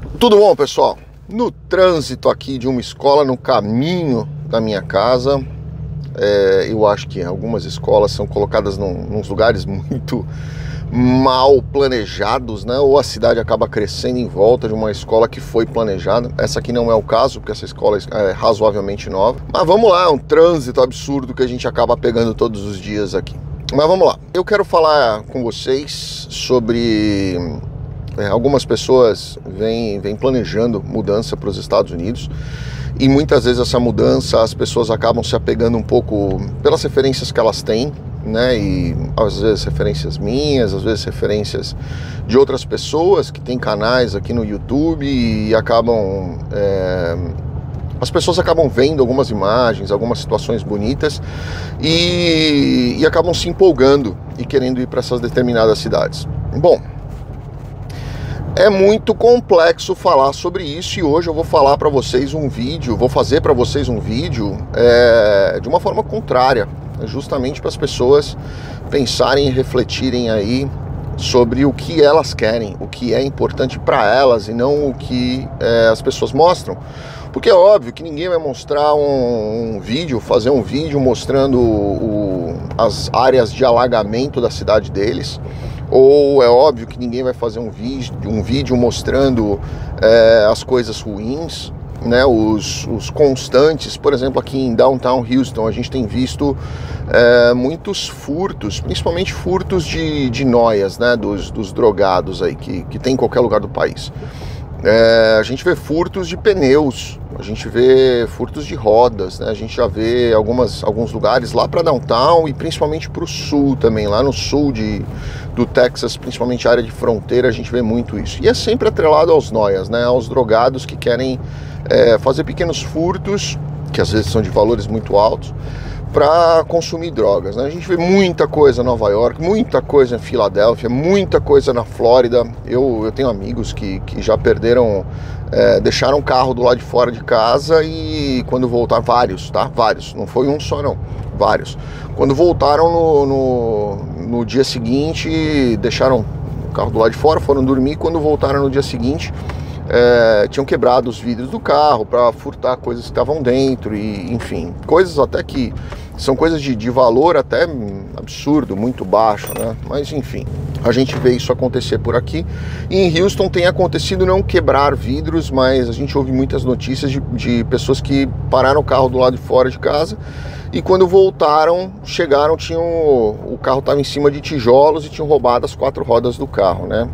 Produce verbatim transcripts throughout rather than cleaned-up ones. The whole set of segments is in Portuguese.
Tudo bom, pessoal? No trânsito aqui de uma escola, no caminho da minha casa, é, eu acho que algumas escolas são colocadas num, nos lugares muito mal planejados, né? Ou a cidade acaba crescendo em volta de uma escola que foi planejada. Essa aqui não é o caso, porque essa escola é razoavelmente nova. Mas vamos lá, é um trânsito absurdo que a gente acaba pegando todos os dias aqui. Mas vamos lá, eu quero falar com vocês sobre... É, algumas pessoas vêm, vêm planejando mudança para os Estados Unidos e muitas vezes essa mudança as pessoas acabam se apegando um pouco pelas referências que elas têm, né? E às vezes referências minhas, às vezes referências de outras pessoas que têm canais aqui no YouTube e acabam... É... As pessoas acabam vendo algumas imagens, algumas situações bonitas e, e acabam se empolgando e querendo ir para essas determinadas cidades. Bom, é muito complexo falar sobre isso e hoje eu vou falar para vocês um vídeo, vou fazer para vocês um vídeo é, de uma forma contrária, justamente para as pessoas pensarem e refletirem aí sobre o que elas querem, o que é importante para elas e não o que é, as pessoas mostram. Porque é óbvio que ninguém vai mostrar um, um vídeo, fazer um vídeo mostrando o, as áreas de alagamento da cidade deles, ou é óbvio que ninguém vai fazer um vídeo, um vídeo mostrando é, as coisas ruins, né, os, os constantes. Por exemplo, aqui em Downtown Houston a gente tem visto é, muitos furtos, principalmente furtos de, de noias, né, dos, dos drogados aí que, que tem em qualquer lugar do país. É, a gente vê furtos de pneus, a gente vê furtos de rodas, né? A gente já vê algumas, alguns lugares lá para Downtown e principalmente para o sul também, lá no sul de, do Texas, principalmente a área de fronteira, a gente vê muito isso. E é sempre atrelado aos noias, né? Aos drogados que querem é, fazer pequenos furtos, que às vezes são de valores muito altos, para consumir drogas, né? A gente vê muita coisa em Nova York, muita coisa em Filadélfia, muita coisa na Flórida. Eu, eu tenho amigos que, que já perderam, é, deixaram o carro do lado de fora de casa e quando voltaram, vários, tá? Vários, não foi um só não, vários. Quando voltaram no, no, no dia seguinte, deixaram o carro do lado de fora, foram dormir, quando voltaram no dia seguinte, É, tinham quebrado os vidros do carro para furtar coisas que estavam dentro e, enfim, coisas até que são coisas de, de valor até absurdo, muito baixo, né? Mas enfim, a gente vê isso acontecer por aqui. E em Houston tem acontecido não quebrar vidros, mas a gente ouve muitas notícias de, de pessoas que pararam o carro do lado de fora de casa e quando voltaram, chegaram, tinham, o carro estava em cima de tijolos e tinham roubado as quatro rodas do carro, né?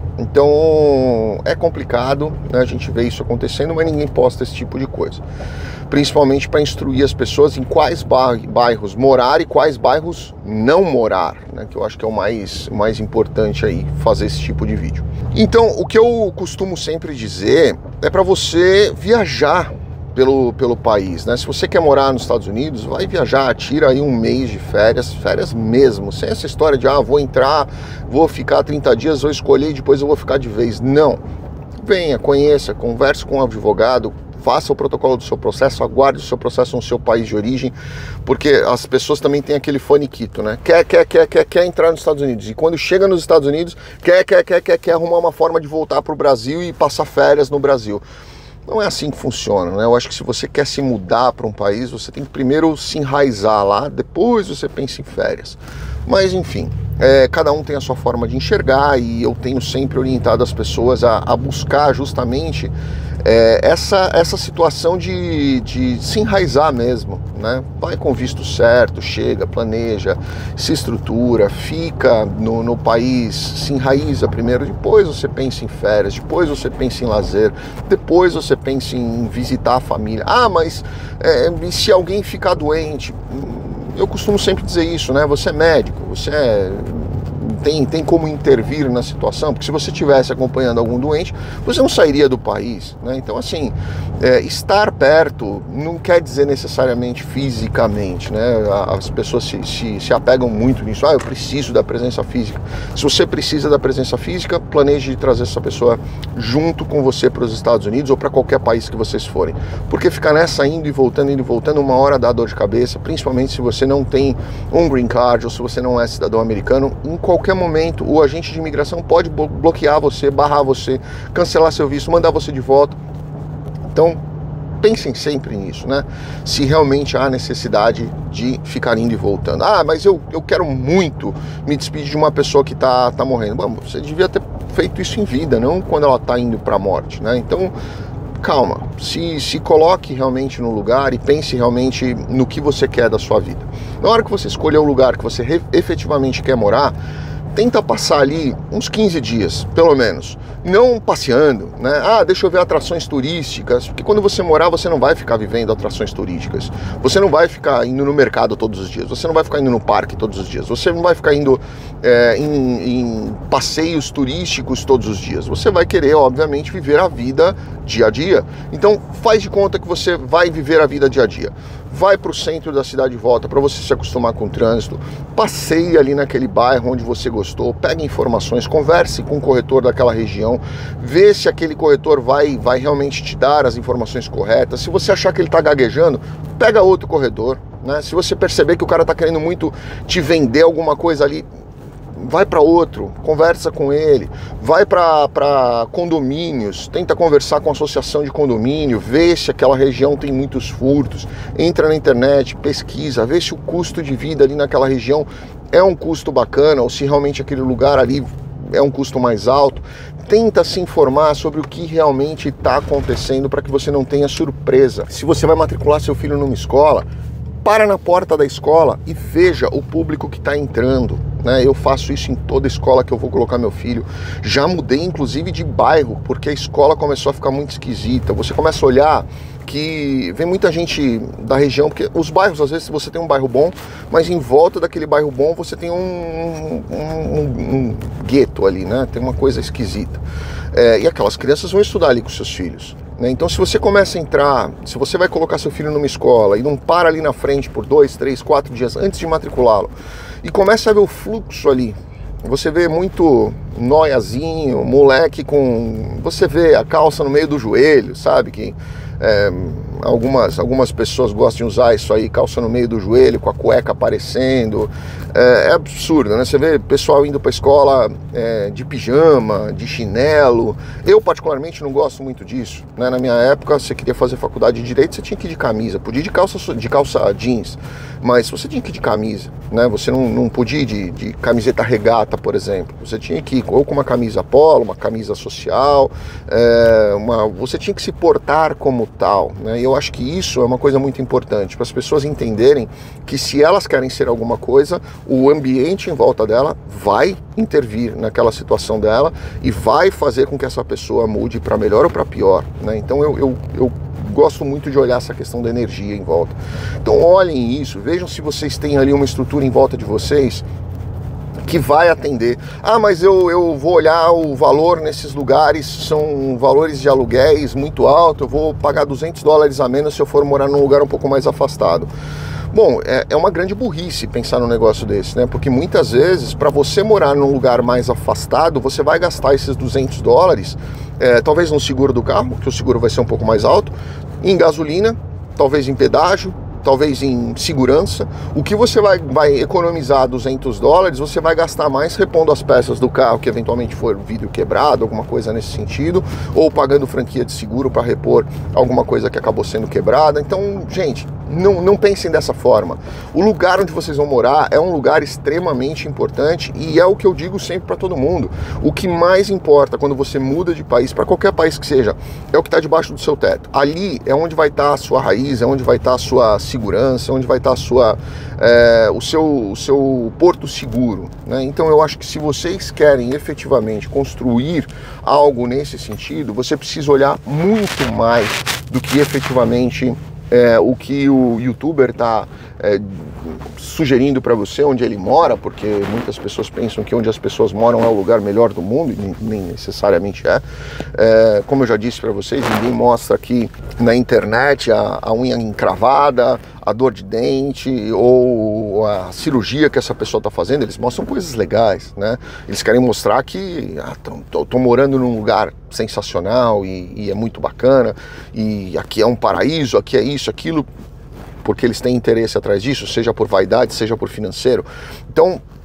Então é complicado, né? A gente vê isso acontecendo, mas ninguém posta esse tipo de coisa. Principalmente para instruir as pessoas em quais bairros morar e quais bairros não morar, né? Que eu acho que é o mais, mais importante aí, fazer esse tipo de vídeo. Então, o que eu costumo sempre dizer é para você viajar Pelo, pelo país, né? Se você quer morar nos Estados Unidos, vai viajar, tira aí um mês de férias, férias mesmo, sem essa história de, ah, vou entrar, vou ficar trinta dias, vou escolher e depois eu vou ficar de vez. Não. Venha, conheça, converse com um advogado, faça o protocolo do seu processo, aguarde o seu processo no seu país de origem, porque as pessoas também têm aquele faniquito, né? Quer, quer, quer, quer, quer entrar nos Estados Unidos, e quando chega nos Estados Unidos, quer, quer, quer, quer, quer arrumar uma forma de voltar para o Brasil e passar férias no Brasil. Não é assim que funciona, né? Eu acho que se você quer se mudar para um país, você tem que primeiro se enraizar lá, depois você pensa em férias. Mas enfim, é, cada um tem a sua forma de enxergar e eu tenho sempre orientado as pessoas a, a buscar justamente é, essa, essa situação de, de se enraizar mesmo, né? Vai com visto certo, chega, planeja, se estrutura, fica no, no país, se enraiza primeiro, depois você pensa em férias, depois você pensa em lazer, depois você pensa em visitar a família. Ah, mas é, e se alguém ficar doente? Eu costumo sempre dizer isso, né? Você é médico, você é... Tem, tem como intervir na situação, porque se você estivesse acompanhando algum doente, você não sairia do país, né? Então, assim, é, estar perto não quer dizer necessariamente fisicamente, né? As pessoas se, se, se apegam muito nisso. Ah, eu preciso da presença física. Se você precisa da presença física, planeje trazer essa pessoa junto com você para os Estados Unidos ou para qualquer país que vocês forem. Porque ficar nessa indo e voltando, indo e voltando, uma hora dá dor de cabeça, principalmente se você não tem um green card ou se você não é cidadão americano, em qualquer momento o agente de imigração pode bloquear você, barrar você, cancelar seu visto, mandar você de volta. Então, pensem sempre nisso, né? Se realmente há necessidade de ficar indo e voltando. Ah, mas eu, eu quero muito me despedir de uma pessoa que tá, tá morrendo. Bom, você devia ter feito isso em vida, não quando ela tá indo para a morte, né? Então, calma, se, se coloque realmente no lugar e pense realmente no que você quer da sua vida. Na hora que você escolher o lugar que você efetivamente quer morar, tenta passar ali uns quinze dias, pelo menos. Não passeando, né? Ah, deixa eu ver atrações turísticas. Porque quando você morar, você não vai ficar vivendo atrações turísticas. Você não vai ficar indo no mercado todos os dias. Você não vai ficar indo no parque todos os dias. Você não vai ficar indo é, em, em passeios turísticos todos os dias. Você vai querer, obviamente, viver a vida dia a dia. Então, faz de conta que você vai viver a vida dia a dia. Vai para o centro da cidade e volta para você se acostumar com o trânsito, passeie ali naquele bairro onde você gostou, pegue informações, converse com o corretor daquela região, vê se aquele corretor vai, vai realmente te dar as informações corretas. Se você achar que ele está gaguejando, pega outro corretor, né? Se você perceber que o cara está querendo muito te vender alguma coisa ali, vai para outro, conversa com ele, vai para condomínios, tenta conversar com a associação de condomínio, vê se aquela região tem muitos furtos, entra na internet, pesquisa, vê se o custo de vida ali naquela região é um custo bacana ou se realmente aquele lugar ali é um custo mais alto. Tenta se informar sobre o que realmente está acontecendo para que você não tenha surpresa. Se você vai matricular seu filho numa escola, para na porta da escola e veja o público que está entrando, né? Eu faço isso em toda escola que eu vou colocar meu filho. Já mudei inclusive de bairro, porque a escola começou a ficar muito esquisita. Você começa a olhar que vem muita gente da região, porque os bairros, às vezes você tem um bairro bom, mas em volta daquele bairro bom você tem um, um, um, um gueto ali, né? Tem uma coisa esquisita. É, e aquelas crianças vão estudar ali com seus filhos. Então, se você começa a entrar, se você vai colocar seu filho numa escola e não para ali na frente por dois, três, quatro dias antes de matriculá-lo e começa a ver o fluxo ali, você vê muito noiazinho, moleque com... Você vê a calça no meio do joelho, sabe? Que é, algumas, algumas pessoas gostam de usar isso aí, calça no meio do joelho, com a cueca aparecendo. É, é absurdo, né? Você vê pessoal indo para a escola é, de pijama, de chinelo. Eu, particularmente, não gosto muito disso, né? Na minha época, você queria fazer faculdade de Direito, você tinha que ir de camisa. Podia ir de calça, de calça jeans, mas você tinha que ir de camisa, né? Você não, não podia ir de, de camiseta regata, por exemplo. Você tinha que ir ou com uma camisa polo, uma camisa social, é, uma, você tinha que se portar como tal, né? E eu acho que isso é uma coisa muito importante, para as pessoas entenderem que se elas querem ser alguma coisa, o ambiente em volta dela vai intervir naquela situação dela e vai fazer com que essa pessoa mude para melhor ou para pior, né? Então eu, eu, eu gosto muito de olhar essa questão da energia em volta. Então olhem isso, vejam se vocês têm ali uma estrutura em volta de vocês que vai atender. Ah, mas eu, eu vou olhar o valor nesses lugares, são valores de aluguéis muito altos, eu vou pagar duzentos dólares a menos se eu for morar num lugar um pouco mais afastado. Bom, é, é uma grande burrice pensar num negócio desse, né? Porque muitas vezes, para você morar num lugar mais afastado, você vai gastar esses duzentos dólares, é, talvez no seguro do carro, que o seguro vai ser um pouco mais alto, em gasolina, talvez em pedágio, talvez em segurança. O que você vai, vai economizar duzentos dólares, você vai gastar mais repondo as peças do carro que eventualmente for vidro quebrado, alguma coisa nesse sentido, ou pagando franquia de seguro para repor alguma coisa que acabou sendo quebrada. Então, gente, não, não pensem dessa forma. O lugar onde vocês vão morar é um lugar extremamente importante e é o que eu digo sempre para todo mundo. O que mais importa quando você muda de país, para qualquer país que seja, é o que está debaixo do seu teto. Ali é onde vai estar a sua raiz, é onde vai estar a sua segurança, onde vai estar a sua, é, o, seu, o seu porto seguro, né? Então eu acho que se vocês querem efetivamente construir algo nesse sentido, você precisa olhar muito mais do que efetivamente é, o que o youtuber está é, sugerindo para você, onde ele mora, porque muitas pessoas pensam que onde as pessoas moram é o lugar melhor do mundo, e nem necessariamente é. É, como eu já disse para vocês, ninguém mostra aqui na internet a, a unha encravada, a dor de dente ou a cirurgia que essa pessoa está fazendo. Eles mostram coisas legais, né? Eles querem mostrar que ah, tô, tô morando num lugar sensacional e, e é muito bacana, e aqui é um paraíso, aqui é isso, aquilo, porque eles têm interesse atrás disso, seja por vaidade, seja por financeiro. Então,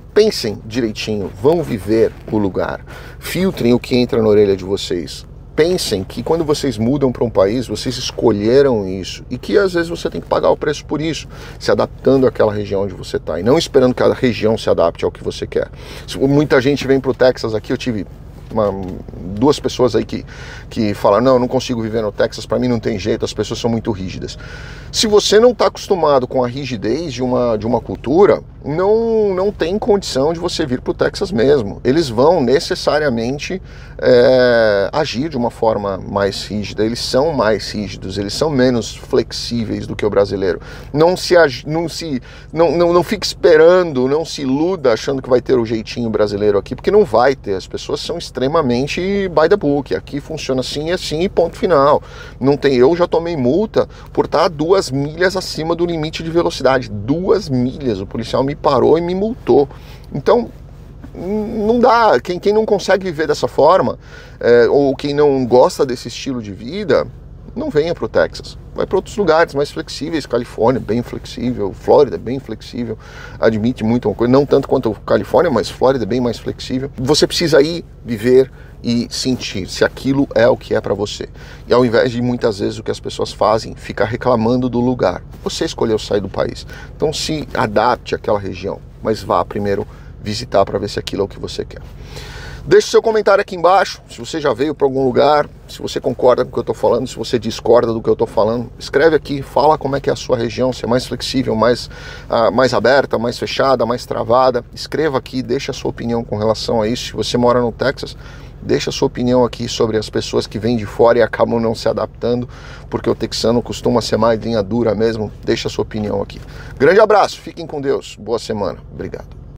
pensem direitinho, vão viver o lugar, filtrem o que entra na orelha de vocês. Pensem que quando vocês mudam para um país, vocês escolheram isso e que às vezes você tem que pagar o preço por isso, se adaptando àquela região onde você está e não esperando que a região se adapte ao que você quer. Muita gente vem para o Texas aqui, eu tive uma, duas pessoas aí que, que falaram, não, eu não consigo viver no Texas, para mim não tem jeito, as pessoas são muito rígidas. Se você não está acostumado com a rigidez de uma, de uma cultura, não, não tem condição de você vir para o Texas mesmo. Eles vão necessariamente é, agir de uma forma mais rígida, eles são mais rígidos, eles são menos flexíveis do que o brasileiro. Não se, não, se, não, não, não fique esperando, não se iluda achando que vai ter o jeitinho brasileiro aqui, porque não vai ter. As pessoas são extremamente by the book, aqui funciona assim e assim e ponto final. Não tem, eu já tomei multa por estar duas milhas acima do limite de velocidade, duas milhas, o policial me parou e me multou. Então não dá, quem, quem não consegue viver dessa forma, é, ou quem não gosta desse estilo de vida, não venha para o Texas, vai para outros lugares mais flexíveis. Califórnia bem flexível, Flórida bem flexível, admite muito uma coisa, não tanto quanto Califórnia, mas Flórida bem mais flexível. Você precisa ir, viver e sentir se aquilo é o que é para você. E ao invés de muitas vezes o que as pessoas fazem, ficar reclamando do lugar, você escolheu sair do país. Então se adapte àquela região, mas vá primeiro visitar para ver se aquilo é o que você quer. Deixe seu comentário aqui embaixo, se você já veio para algum lugar, se você concorda com o que eu estou falando, se você discorda do que eu estou falando, escreve aqui, fala como é que é a sua região, se é mais flexível, mais, uh, mais aberta, mais fechada, mais travada. Escreva aqui, deixa a sua opinião com relação a isso. Se você mora no Texas, deixa a sua opinião aqui sobre as pessoas que vêm de fora e acabam não se adaptando, porque o texano costuma ser mais linha dura mesmo. Deixa a sua opinião aqui. Grande abraço, fiquem com Deus, boa semana, obrigado.